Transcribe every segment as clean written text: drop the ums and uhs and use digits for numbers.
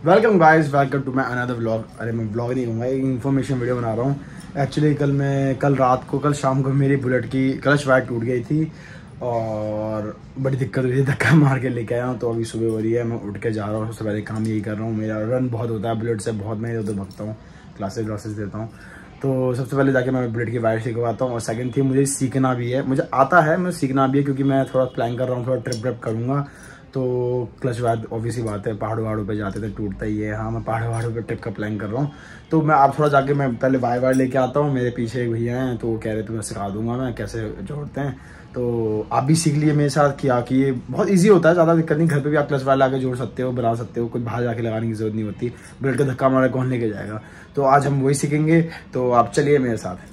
Welcome guys, welcome to my another vlog. अरे मैं vlog नहीं कहूँगा, एक इन्फॉर्मेशन वीडियो बना रहा हूँ। एक्चुअली कल शाम को मेरी बुलेट की क्लच वायर टूट गई थी और बड़ी दिक्कत हुई थी, धक्का मार के लेके आया हूँ। तो अभी सुबह हो रही है, मैं उठ के जा रहा हूँ। सबसे पहले काम यही कर रहा हूँ। मेरा रन बहुत होता है बुलेट से, बहुत मैं इधर भगता हूँ, क्लासेस देता हूँ। तो सबसे पहले जाके मैं बुलेट की वायर सिखवाता हूँ। और सेकंड थी, मुझे सीखना भी है, मुझे आता है, मुझे सीखना भी है, क्योंकि मैं थोड़ा प्लान कर रहा हूँ, थोड़ा ट्रिप करूँगा। तो क्लच वायर ऑब्वियसली बात है, पहाड़ों पे जाते थे टूटता ही है। हाँ, मैं पहाड़ों पे ट्रिप का प्लान कर रहा हूँ। तो मैं आप थोड़ा जाके मैं पहले वायर लेके आता हूँ। मेरे पीछे एक भैया हैं, तो वो कह रहे थे मैं सिखा दूंगा मैं कैसे जोड़ते हैं। तो आप भी सीख लिए मेरे साथ किया कि ये बहुत ईजी होता है, ज़्यादा दिक्कत नहीं। घर पे भी आप क्लच वायर लाके जोड़ सकते हो, बना सकते हो, कुछ बाहर जाके लगाने की जरूरत नहीं होती। बुलेट का धक्का मारा कौन लेके जाएगा। तो आज हम वही सीखेंगे, तो आप चलिए मेरे साथ।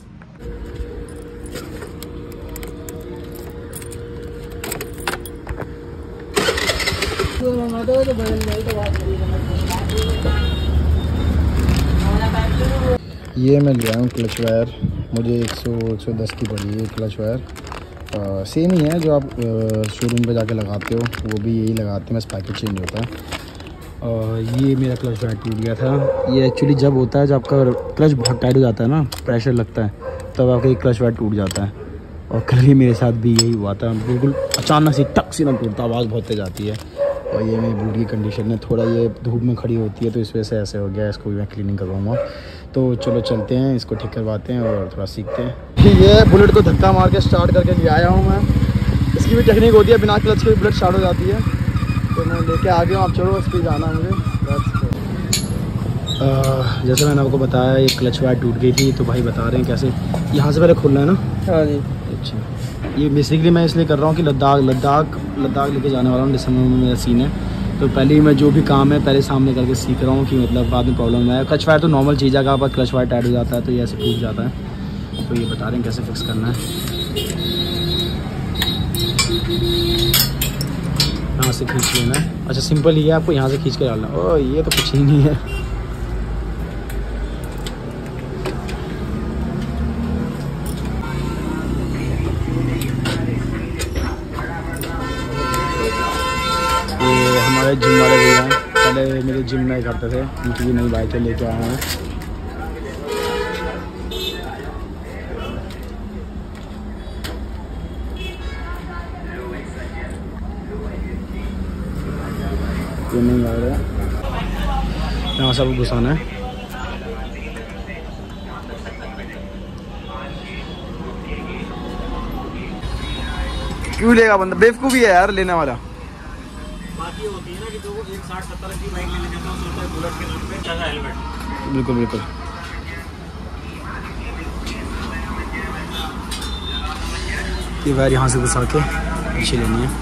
ये मैं लिया हूँ क्लच वायर, मुझे 100-110 की पड़ी है क्लच वायर। सेम ही है जो आप शोरूम पे जाके लगाते हो, वो भी यही लगाते हैं, बस पैकेट चेंज होता है। ये मेरा क्लच वायर टूट गया था। ये एक्चुअली जब होता है, जब आपका क्लच बहुत टाइट हो जाता है ना, प्रेशर लगता है, तब आपका ये क्लच वायर टूट जाता है। और कल ही मेरे साथ भी यही हुआ था, बिल्कुल अचानक से टक से ना टूटता, आवाज़ बहुत तेज आती है। और ये मेरी बूट की कंडीशन है, थोड़ा ये धूप में खड़ी होती है, तो इस वजह से ऐसे हो गया। इसको भी मैं क्लीनिंग करवाऊँगा। तो चलो चलते हैं, इसको ठीक करवाते हैं और थोड़ा सीखते हैं। ये बुलेट को धक्का मार के स्टार्ट करके ले आया हूँ मैं। इसकी भी टेक्निक होती है, बिना क्लच के बुलेट स्टार्ट हो जाती है। तो मैं लेके आ गया हूँ, आप चलो इस पर जाना मुझे। जैसे मैंने आपको बताया, ये क्लच वायर टूट गई थी, तो भाई बता रहे हैं कैसे। यहाँ से पहले खुलना है ना? हाँ जी। अच्छा, ये बेसिकली मैं इसलिए कर रहा हूँ कि लद्दाख लेके जाने वाला हूँ, दिसंबर में मेरा सीन है। तो पहले ही मैं जो भी काम है पहले सामने करके सीख रहा हूँ कि मतलब बाद में प्रॉब्लम है। क्लच वायर तो नॉर्मल चीज़ है, अगर क्लच वायर टाइट हो जाता है तो ये ऐसे टूट जाता है। तो ये बता रहे हैं कैसे फिक्स करना है। यहाँ से खींच लेना है। अच्छा, सिंपल ही है, आपको यहाँ से खींच के डालना। ओह, ये तो कुछ ही नहीं है। हमारे जिम वाले भैया हैं, पहले मेरे जिम में करते थे, उनकी भी नई बाइकें लेके आए हैं। ये नहीं आ रहा है, यहाँ सब घुसाना है। क्यों लेगा बंदा, बेवकूफ़ी है यार लेने वाला। होती है ना कि जो 60-70 की बाइक लेने जाता है, सोचता है बुलेट के नाम पे चला हेलमेट। बिल्कुल बिल्कुल। ये वायर यहाँ से घुसा के पीछे लेनी है।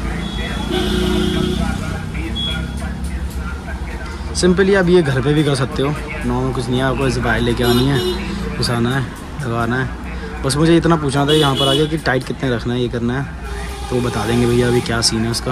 सिंपली आप ये घर पे भी कर सकते हो, नॉर्मल कुछ नहीं है। आपको ऐसे वायर लेके आनी है, घुसाना है, लगाना है। बस मुझे इतना पूछना था यहाँ पर आगे कि टाइट कितने रखना है, ये करना है। तो वो बता देंगे भैया अभी क्या सीन है उसका।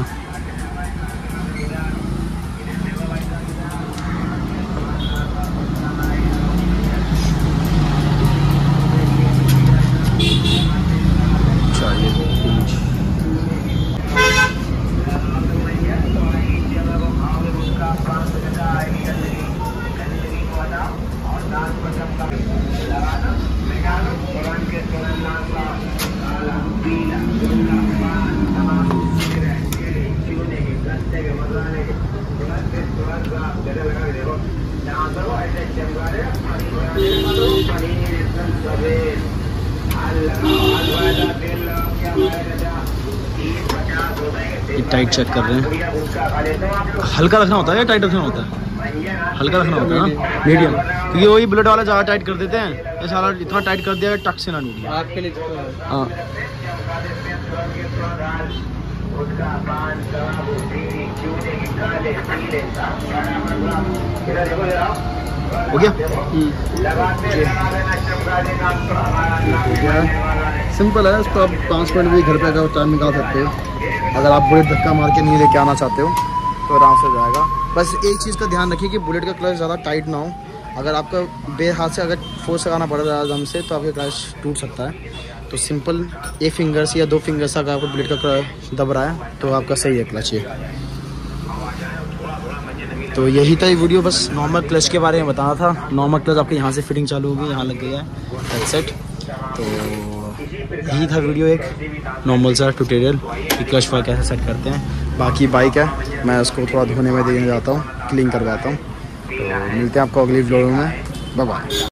टाइट चेक कर रहे हैं। हल्का रखना होता है या टाइट रखना होता है? हल्का रखना होता है ना, मीडियम। क्योंकि वही बुलेट वाला ज़्यादा टाइट कर देते हैं, ये सारा इतना टाइट कर दिया टक से ना टूटे आपके लिए। हाँ, हो गया। सिंपल है, इसको आप 5 मिनट भी घर पे अगर टाइम निकाल सकते हो। अगर आप बुलेट धक्का मार के नहीं लेके आना चाहते हो तो आराम से जाएगा। बस एक चीज़ का ध्यान रखिए कि बुलेट का क्लच ज़्यादा टाइट ना हो। अगर आपका बे हाथ से अगर फोर्स लगाना पड़ रहा है दम से, तो आपका क्लच टूट सकता है। तो सिंपल एक फिंगर से या 2 फिंगर से अगर आपको बुलेट का दब रहा है तो आपका सही है क्लच ये। तो यही था ये वीडियो, बस नॉर्मल क्लच के बारे में बताना था। नॉर्मल क्लच आपके यहाँ से फिटिंग चालू होगी, यहाँ लग गया है हेडसेट। तो यही था वीडियो, एक नॉर्मल सा ट्यूटोरियल कि क्लच पर कैसे सेट करते हैं। बाकी बाइक है, मैं उसको थोड़ा धोने में देने जाता हूँ, क्लीन करवाता हूँ। तो मिलते हैं आपको अगली व्लॉग में, बाय बाय।